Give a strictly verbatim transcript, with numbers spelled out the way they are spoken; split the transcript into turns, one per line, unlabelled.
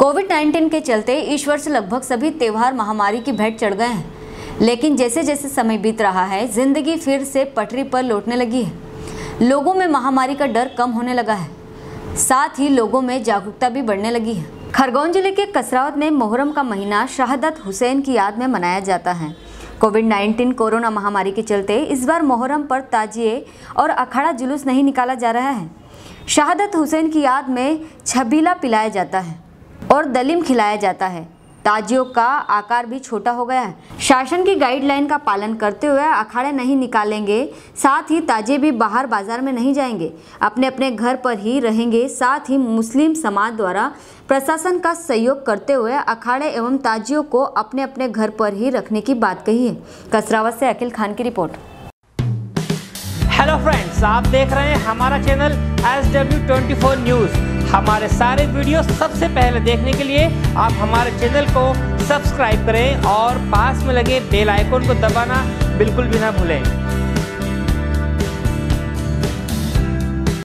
Covid nineteen के चलते इस वर्ष लगभग सभी त्योहार महामारी की भेंट चढ़ गए हैं, लेकिन जैसे जैसे समय बीत रहा है जिंदगी फिर से पटरी पर लौटने लगी है। लोगों में महामारी का डर कम होने लगा है, साथ ही लोगों में जागरूकता भी बढ़ने लगी है। खरगोन जिले के कसरावत में मोहर्रम का महीना शहादत हुसैन की याद में मनाया जाता है। कोविड नाइन्टीन कोरोना महामारी के चलते इस बार मोहर्रम पर ताजिए और अखाड़ा जुलूस नहीं निकाला जा रहा है। शहादत हुसैन की याद में छबीला पिलाया जाता है और दलीम खिलाया जाता है। ताजियों का आकार भी छोटा हो गया है। शासन की गाइडलाइन का पालन करते हुए अखाड़े नहीं निकालेंगे, साथ ही ताजिए भी बाहर बाजार में नहीं जाएंगे, अपने अपने घर पर ही रहेंगे। साथ ही मुस्लिम समाज द्वारा प्रशासन का सहयोग करते हुए अखाड़े एवं ताजियों को अपने अपने घर पर ही रखने की बात कही है। कसरावत से अखिल खान की रिपोर्ट।
हेलो फ्रेंड्स, आप देख रहे हैं हमारा channel S W twenty four news. हमारे सारे वीडियो सबसे पहले देखने के लिए आप हमारे चैनल को सब्सक्राइब करें और पास में लगे बेल आइकन को दबाना बिल्कुल भी ना भूलें।